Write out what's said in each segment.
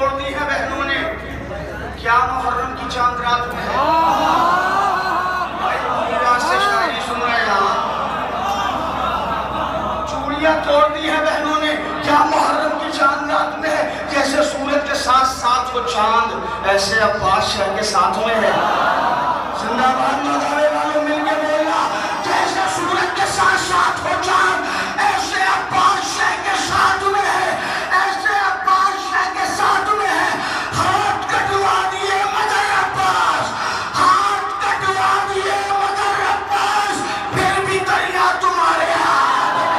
توڑ دی ہیں بہنوں نے، کیا محرم کی چاند رات میں ہے؟ بھائی پوری رات سے شاعری سن رہے ہیں، چوڑیاں توڑ دی ہیں بہنوں نے، کیا محرم کی چاند رات میں ہے؟ جیسے سورج کے ساتھ ساتھ وہ چاند، ایسے عباس شاہ کے ساتھ میں ہے۔ زندہ باد مدارے والوں مل کے بولنا، جیسے سورج کے ساتھ ساتھ وہ چاند، ایسے عباس شاہ کے ساتھ میں ہے، ایسے عباس شاہ کے ساتھ میں ہے۔ ہاتھ کٹوا دیے مگر عباس، ہاتھ کٹوا دیے مگر عباس، پھر بھی دریا تمہارے ہاتھ میں۔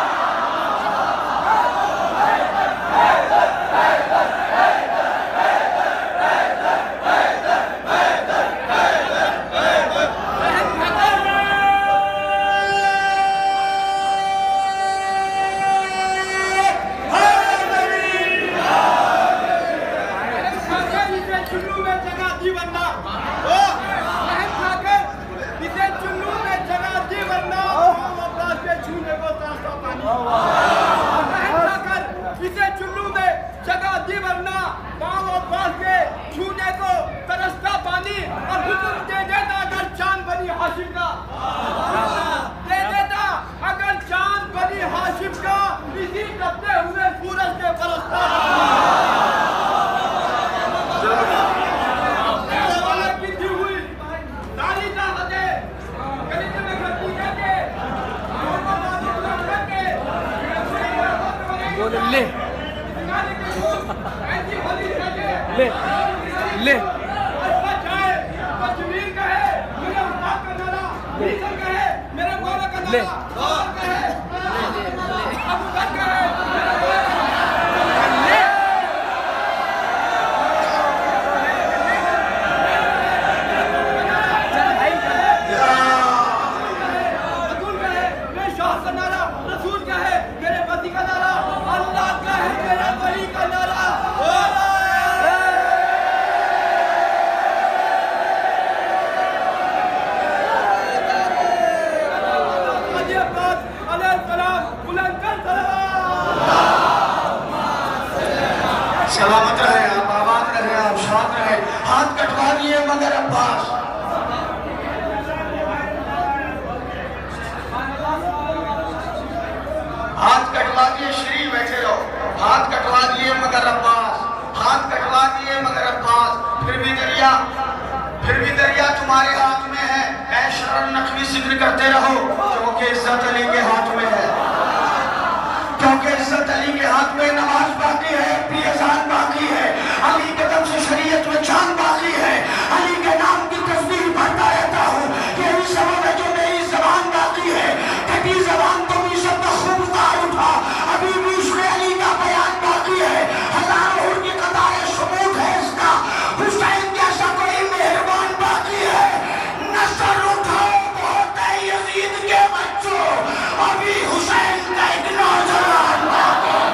سلامت رہے آپ، آباد رہے آپ، شاد رہے۔ ہاتھ کٹوا دیے مگر عباس، ہاتھ کٹوا دیے، شریف بیٹھے رہو، ہاتھ کٹوا دیے مگر عباس، ہاتھ کٹوا دیے مگر عباس، پھر بھی دریا تمہارے ہاتھ میں ہے۔ اے شرر نقوی ذکر کرتے رہو، کیونکہ عزت علی کے ہاتھ میں ہے، کیونکہ عزت علی کے ہاتھ میں نماز باقی ہے، بھی اذان باقی ہے، علی کے دم سے شریعت میں چاند باقی ہے، علی کے نام کی تسبیح پڑھتا رہتا ہوں، یہی سبب ہے جو میری زبان باقی ہے، کبھی زبان تو بھی سب کا خوب اتار اٹھا، ابھی بھی عشق علی کا بیان باقی ہے، ہزاروں کی قطار ثبوت ہے اس کا، حسین جیسا کوئی مہربان باقی ہے، نظر اٹھاؤ بہت ہے یزید کے بچوں، ابھی حسین کا ایک نوجوان باقی ہے۔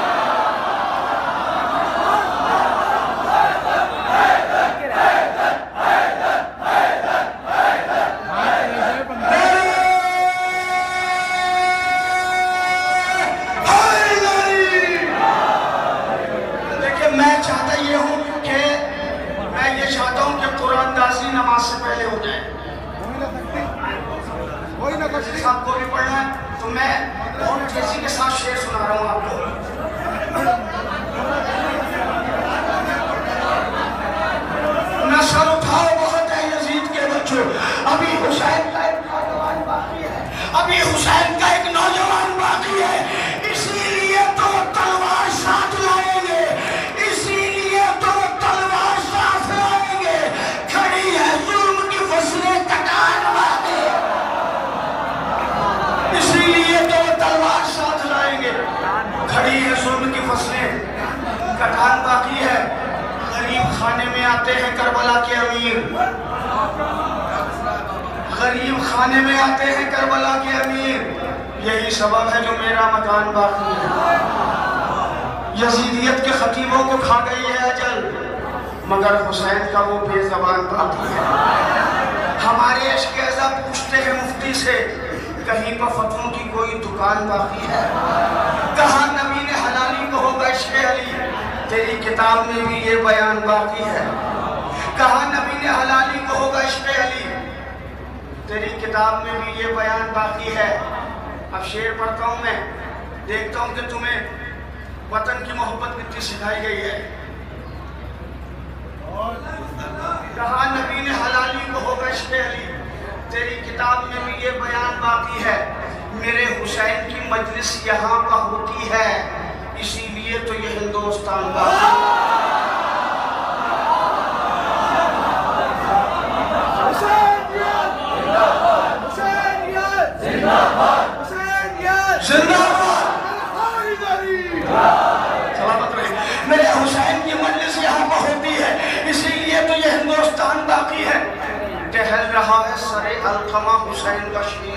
نماز سے پہلے ہو جائے، صاحب کو بھی پڑھنا ہے تو میں بہت تیزی کے ساتھ شعر سنا رہا ہوں آپ کو۔ نصر اٹھاؤ بہت ہے یزید کے بچوں، ابھی حسین کا ایک نوجوان باقی ہے، ابھی حسین کا ایک نوجوان باقی ہے، اسی لیے تو تلوار ساتھ لائیں گے، اسی لیے تو تلوار ساتھ لائیں گے، کھڑی ہے ظلم کی فصلیں کٹان باقی ہے، اسی لیے تو تلوار ساتھ لائیں گے، کھڑی ہے ظلم کی فصلیں کٹان باقی ہے۔ غریب خانے میں آتے ہیں کربلا کے امیر، غریب خانے میں آتے ہیں کربلا کے امیر، یہی سبب ہے جو میرا مکان باقی ہے۔ یزیدیت کے خطیبوں کو کھا گئی ہے اجل، مگر حسین کا وہ بے زبان باقی ہے۔ ہمارے عشق اعزا پوچھتے ہیں مفتی سے، کہیں پر فتووں کی کوئی دکان باقی ہے؟ کہاں نبی نے حلالی کو ہوگا عشق علی، تیری کتاب میں بھی یہ بیان باقی ہے. کہا نبی نے حلالی کو ہوگا عشق علی، تیری کتاب میں بھی یہ بیان باقی ہے. اب شعر پڑھتا ہوں میں، دیکھتا ہوں کہ تمہیں وطن کی محبت کتنی سکھائی گئی ہے. کہا نبی نے حلالی کو ہوگا عشق علی، تیری کتاب میں بھی یہ بیان باقی ہے. میرے حسین کی مجلس یہاں کا ہوتی ہے، اسی لیے تو یہ ہندوستان باقی ہے. سلامت رہے. میرے حسین کی مجلس یہاں پر ہوتی ہے، اسی لیے تو یہ ہندوستان باقی ہے. ٹہل رہا ہے سر القمہ حسین کا شیر.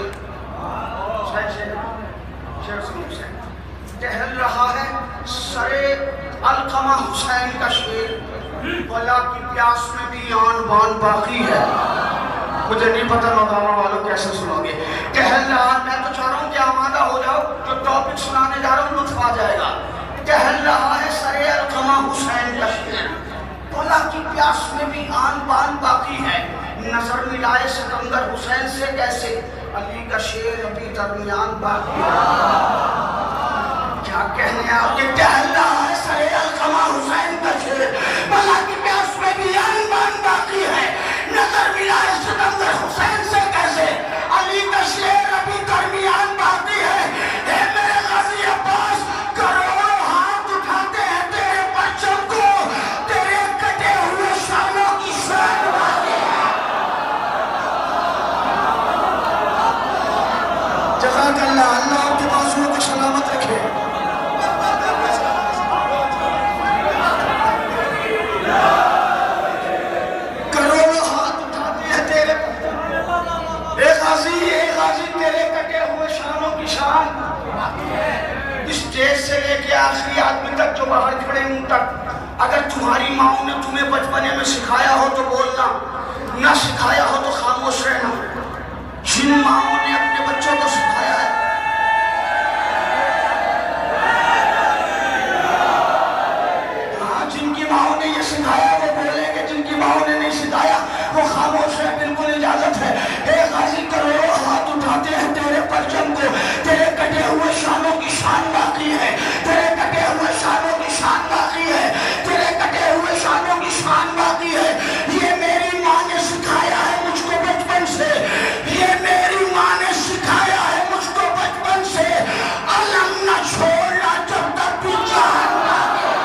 ٹہل رہا ہے سر القمہ حسین کا شیر، بلا کی پیاس میں بھی آن بان باقی ہے. مجھے نہیں پتہ مقامہ والوں کیسے سنو گے. ٹہل رہا، میں تو چاہ رہا ہوں کہ آمادہ ہو جاؤ، جو ٹاپک سنانے جا رہا ہوں لطف آ جائے گا. ٹہل رہا ہے سر القمہ حسین کا شیر، بلا کی پیاس میں بھی آن بان باقی ہے. نظر ملائے سکندر حسین سے کیسے، علی کا شیر ابھی درمیان باقی ہے. کیا کہنے آپ کے ٹہل رہا ہے سر القمہ حسین کا شیر، بلا کی پیاس میں بھی آن بان باقی ہے. نظر ملائے سکندر حسین سے کیسے، علی کا شیر ابھی درمیان باقی ہے. اے میرے غازی عباس، کروڑوں ہاتھ اٹھاتے ہیں تیرے پرچم کو، تیرے کٹے ہوئے شانوں کی شان باقی ہے. جزاک اللہ. اللہ آپ کے بازوؤں کو سلامت رکھے. اسٹیج سے لے کے آخری آدمی تک جو باہر کھڑے ہوں تک، اگر تمہاری ماؤں نے تمہیں بچپنے میں سکھایا ہو تو بولنا، نہ سکھایا ہو تو خاموش رہنا. جن ماؤں نے اپنے بچوں کو سکھایا ہے، جن کی ماؤں نے یہ سکھایا وہ بولیں گے، جن کی ماؤں نے نہیں سکھایا وہ خاموش ہے. بالکل اجازت ہے. اے غازی، کروڑوں ہاتھ اٹھاتے ہیں تیرے پرچم کو، تیرے کٹے ہوئے شانوں کی شان باقی ہے. تیرے کٹے ہوئے شانوں کی شان باقی ہے. تیرے کٹے ہوئے شانوں کی شان باقی ہے. یہ میری ماں نے سکھایا ہے مجھ کو بچپن سے، یہ میری ماں نے سکھایا ہے مجھ کو بچپن سے. علم نہ چھوڑنا جب تک بھی جان باقی ہے.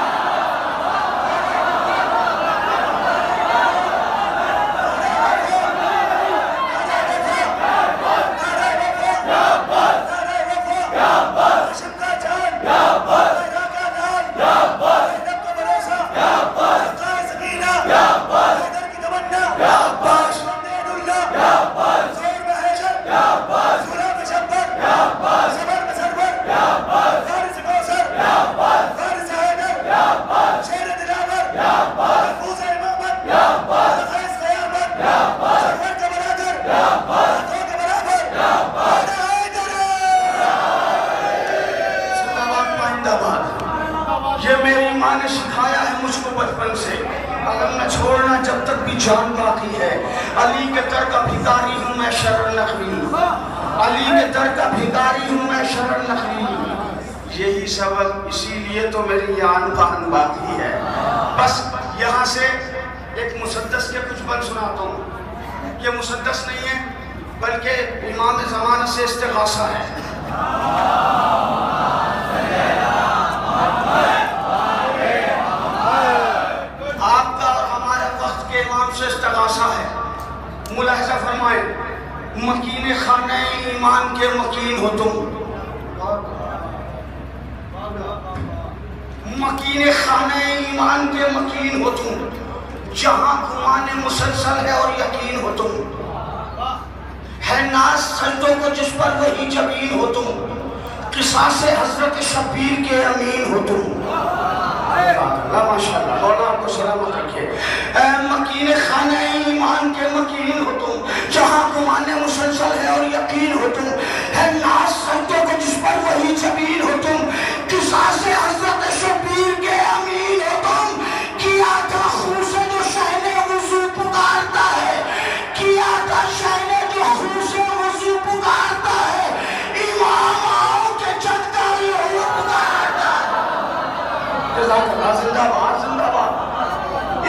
جان باقی ہے. علی کے در کا بھکاری ہوں میں شرر نخوی، علی کے در کا بھکاری ہوں میں شرر نخوی. یہی سبب، اسی لیے تو میری آن بان باقی ہے. بس یہاں سے ایک مسدس کے کچھ بند سناتا ہوں. یہ مسدس نہیں ہے بلکہ امام زمانہ سے استغاثہ ہے. سے استغاثہ ہے. ملاحظہ فرمائیں، مکین خانہ ایمان کے مکین ہو تم، مکین خانہ ایمان کے مکین ہو تم، جہاں گمان مسلسل ہے اور یقین ہو تم، ہے ناز سجدوں کو جس پر وہی جبین ہو تم، قصاص حضرت شبیر کے امین ہو تم. اللہ ماشاءاللہ، مولا آپ کو سلامت رکھے. مکین خانہ ایمان کے مکین ہو تم، جہاں گمان مسلسل ہے اور یقین ہو تم، ہے ناز سجدوں کو جس پر وہی جبین ہو تم، قصاص حضرت شبیر کے امین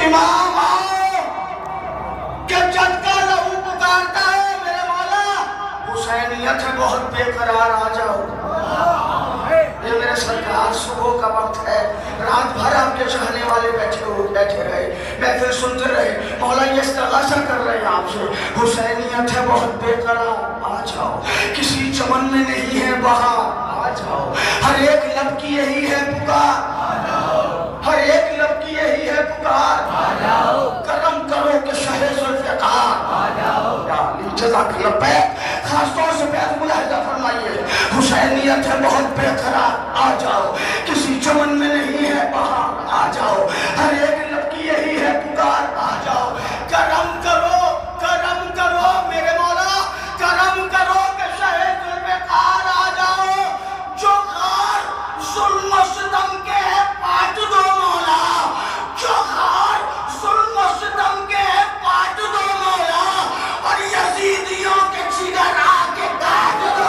امام آؤ کہ جد کا لہو پکارتا ہے میرے مولا حسینیت ہے بہت بے قرار آ جاؤ. یہ میرے سرکار صبح کا وقت ہے رات بھر آپ کے چاہنے والے بیٹھے رہے محفل سنتے رہے مولا یہ استغاثہ کر رہے ہیں آپ سے حسینیت ہے بہت بے قرار آ جاؤ کسی چمن میں نہیں ہے بہار آ جاؤ ہر ایک لب کی یہی ہے پکار ہر ایک لب کی یہی ہے پکار کرم کرو کہ شہ ذوالفقار جزاک اللہ بیت خاص طور سے بیت ملاحظہ فرمائیے حسینیت ہے بہت بے قرار آ جاؤ کسی چمن میں نہیں ہے بہار آ جاؤ ہر ایک لب کی یہی ہے پکار آ جاؤ کرم کرو میرے مولا کرم کرو کہ شہ ذوالفقار آ جاؤ جو غار ظلم و ستم کے ہے پاٹ دو مولا جو غار ظلم و ستم کے ہے پاٹ دو مولا اور یزیدیوں کے جگر آ کے کاٹ دو.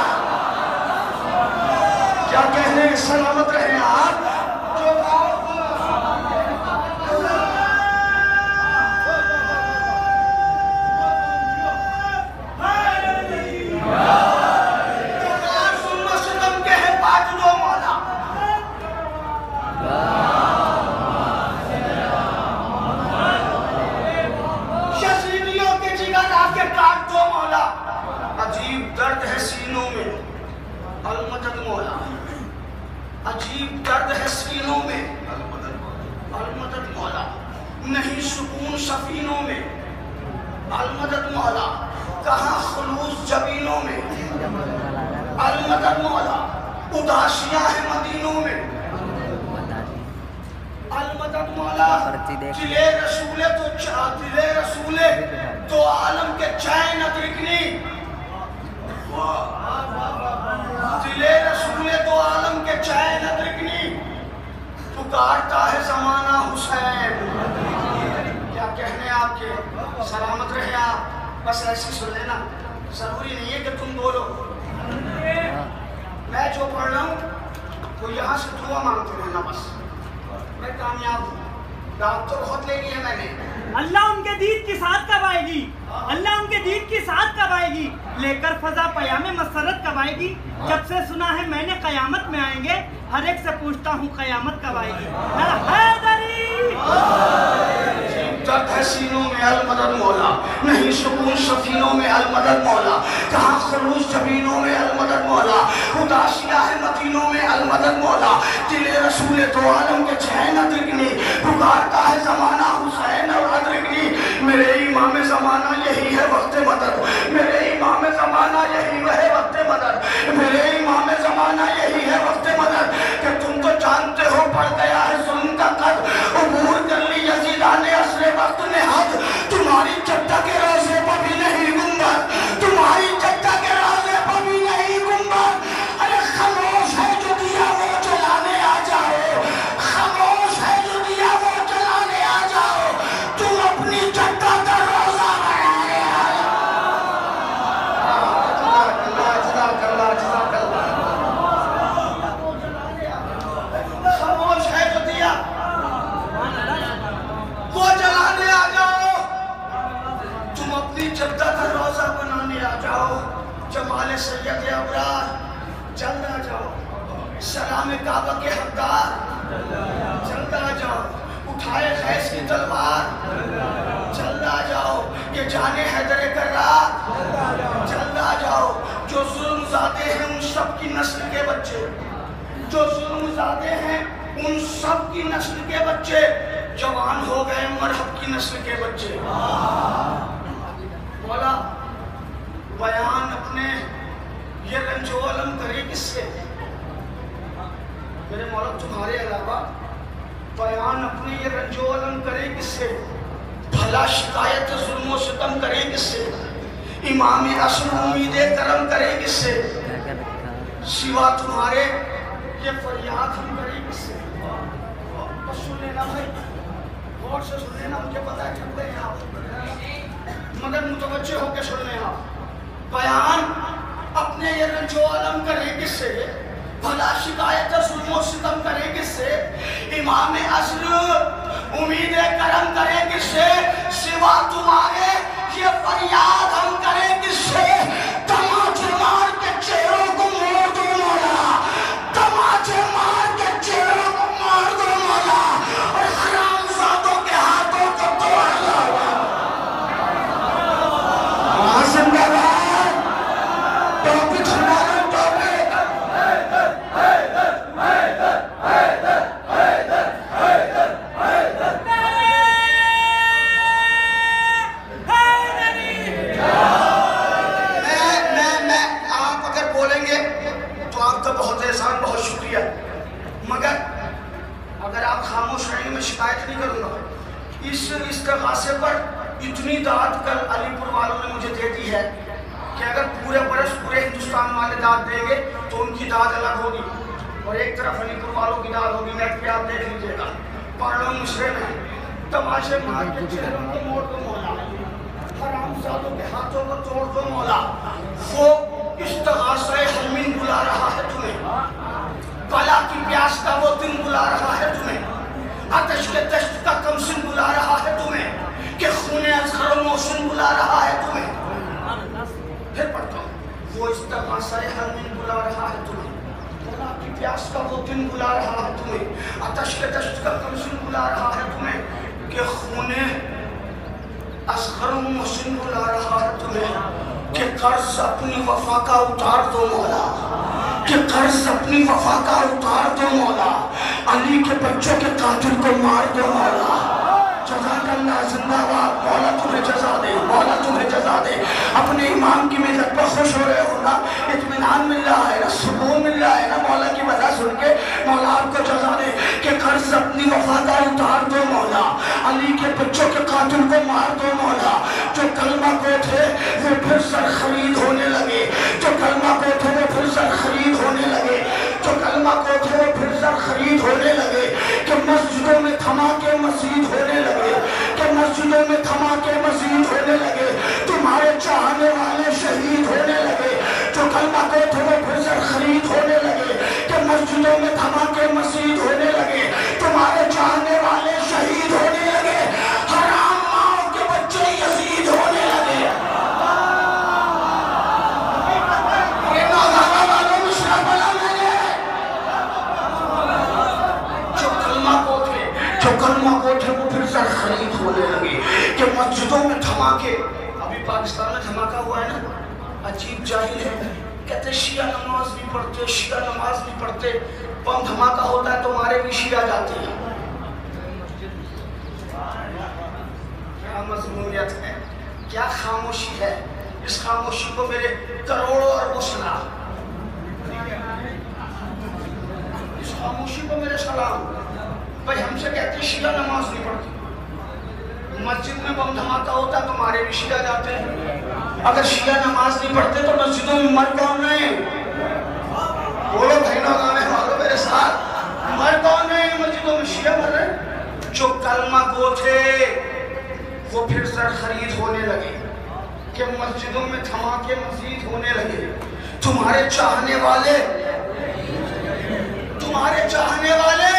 کیا کہنے سلامت رہے آپ جو غار ظلم و ستم کے ہے پاٹ دو مولا یزیدیوں کے جگر آ کے کاٹ دو مولا. عجیب درد ہے سینوں میں المدد مولا عجیب درد ہے سینوں میں المدد مولا نہیں سکون سفینوں میں المدد مولا کہاں خلوص جبینوں میں المدد مولا اداسیاں ہیں مدینوں میں المدد مولا دل رسول تو عالم کے چائے نہ درکنی دل رسول تو عالم کے چائے نہ درکنی پکارتا ہے زمانہ حسین. کیا کہنے آپ کے سلامت رہے آپ بس ایسی سن لینا ضروری نہیں ہے کہ تم بولو میں جو پڑھ رہا ہوں وہ یہاں سے دعا مانگتے رہنا بس میں کامیاب ہوں. دعوت تو بہت لے لی ہے میں نے. اللہ ان کے دید کی ساتھ کب آئے گی اللہ ان کے دید کی ساتھ کب آئے گی لے کر فضا پیام مسرت کب آئے گی جب سے سنا ہے میں نے قیامت میں آئیں گے ہر ایک سے پوچھتا ہوں قیامت کب آئے گی. حیدری درد ہے سینوں میں المدد مولا نہیں سکون سفینوں میں المدد مولا کہاں خلوص جبینوں میں المدد مولا اداسیاں ہیں مدینوں میں المدد مولا دل رسول تو عالم کے چین ادرکنی پکارتا ہے زمانہ حسین اور ادرکنی. میرے امام زمانہ یہی ہے وقت مدد میرے امام زمانہ یہی ہے وقت مدد میرے امام زمانہ یہی ہے وقت مدد کہ تم تو جانتے ہو پڑ گیا ہے ظلم کا قد عبور کر لی یزیدان عصر وقت نے حد تمہاری چٹا کے روزے پر بھی نہیں گنبد تمہاری چٹا کے روزے پر بھی نہیں گنبد. ارے خاموش ہے جو دیا وہ جلانے آ جاؤ خاموش ہے جو دیا وہ جلانے آ جاؤ تم اپنی چٹا کا روزہ بنانے آ جاؤ. خاموش ہے جو دیا وہ جلانے آ جاؤ تم اپنی جدہ کا روزہ بنانے آ جاؤ. جمال سید ابرار جلد آ جاؤ سلام کعبہ کے حقدار جلد آ جاؤ اٹھائے خیس کی تلوار جلد آ جاؤ کہ جانے حیدر کرار جلد آ جاؤ جو ظلم زادے ہیں ان سب کی نسل کے بچے جو ظلم زادے ہیں ان سب کی نسل کے بچے جوان ہو گئے مرحب کی نسل کے بچے. مولا بیان اپنے یہ رنج و علم کرے کس سے میرے مولا تمہارے علاوہ بیان اپنے یہ رنج و علم کرے کس سے بھلا شکایت ظلم و ستم کرے کس سے امام عصر امید کرم کرے کس سے سوا تمہارے یہ فریاد ہم کرے کس سے. بس سن لینا بھائی غور سے سن لینا مجھے پتہ ہے چھپتے ہیں آپ مگر متوجہ ہو کے سن لینا. بیان اپنے یہ رنج و علم کرے کس سے بھلا شکایت ظلم و ستم کرے کس سے امام عصر امید کرم سوا تمہارے یہ فریاد ہم کریں کس سے؟ تماچے مار کے چہروں کو موڑ دو مولا، تماچے مار کے چہروں کو مار دو مولا، اور حرام زادوں کے ہاتھوں کو توڑ دو۔ زندہ باد، ٹاپک سنا دو، ٹاپک۔ مگر اگر آپ خاموش رہیں میں شکایت نہیں کروں گا۔ اس استغاثے پر اتنی داد کل علی پور والوں نے مجھے دے دی ہے کہ اگر پورے برس پورے ہندوستان والے داد دیں گے تو ان کی داد الگ ہوگی، اور ایک طرف علی پور والوں کی داد ہوگی۔ نیٹ پہ آپ دیکھ لیجیے گا، پڑھ لو مصرے میں، تماشے مار کے چہروں کو موڑ دو مولا، حرام زادوں کے ہاتھوں کو توڑ دو مولا۔ وہ استغاثہ حلمین بلا رہا ہے تمہیں، بلا کی پیاس کا وہ دن بلا رہا ہے تمہیں، آتش کے دشت کا کمسن بلا رہا ہے تمہیں، کہ خون اصغر و محسن بلا رہا ہے تمہیں۔ پھر پڑھتا ہوں، وہ استغاثہ حلمین بلا رہا ہے تمہیں، بلا کی پیاس کا وہ دن بلا رہا ہے تمہیں، آتش کے دشت کا کمسن بلا رہا ہے تمہیں، کہ خون اصغر و محسن بلا رہا ہے تمہیں، کہ قرض اپنی وفا کا اتار دو مولا، کہ قرض اپنی وفا کا اتار دو مولا، علی کے بچوں کے قاتل کو مار دو مولا۔ جزاک اللہ، زندہ باد، مولا تمہیں جزا دے، مولا تمہیں جزا دے۔ اپنے امام کی ملت پر خوش ہو رہے ہو نا، اطمینان مل رہا ہے نا، سکون مل رہا ہے نا، مولا کی وجہ سن کے، مولا آپ کو جزا دے کہ قرض اپنی وفا کا اتار دو مولا، علی کے بچوں کے قاتل کو مار دو مولا۔ جو کلمہ کو تھے وہ پھر سر خرید ہونے لگے، جو کلمہ کو تھے وہ پھر سر خرید ہونے لگے، جو کلمہ کو تھے وہ پھر سر خرید ہونے لگے، کہ مسجدوں میں دھماکے مزید ہونے لگے، کہ مسجدوں میں دھماکے مزید ہونے لگے، تمہارے چاہنے والے شہید ہونے لگے، جو کلمہ کو تھے وہ پھر سر خرید ہونے لگے، کہ مسجدوں میں دھماکے مزید ہونے لگے، تمہارے چاہنے والے شہید ہونے لگے، حرام ماؤں کے بچے یزید ہونے لگے۔ یہ نوزادہ والوں مشرہ بلا میں نے جو کلمہ کو تھے وہ پھر سر خرید ہونے لگے، کہ مسجدوں میں دھماکے۔ ابھی پاکستان میں دھماکہ ہوا ہے نا، عجیب جاہل ہے، کہتے شیعہ نماز نہیں پڑھتے، شیعہ نماز نہیں پڑھتے، بم دھماکہ ہوتا ہے تو ہمارے بھی شیعہ جاتے ہیں۔ کیا مضمونیت ہے، کیا خاموشی ہے، اس خاموشی کو میرے کروڑوں اربوں سنا، اس خاموشی کو میرے سلام۔ بھائی ہم سے کہتے ہیں شیعہ نماز نہیں پڑھتی، مسجد میں بم دھماکہ ہوتا ہے تو ہمارے بھی شیعہ جاتے ہیں۔ اگر شیعہ نماز نہیں پڑھتے تو مسجدوں میں مر کون رہے ہیں؟ بولو بھائیوں گانے والوں میرے ساتھ، مر کون رہے ہیں مسجدوں میں؟ شیعہ مر رہے ہیں۔ جو کلمہ گو تھے وہ پھر سر خرید ہونے لگے، کہ مسجدوں میں دھماکے مزید ہونے لگے، تمہارے چاہنے والے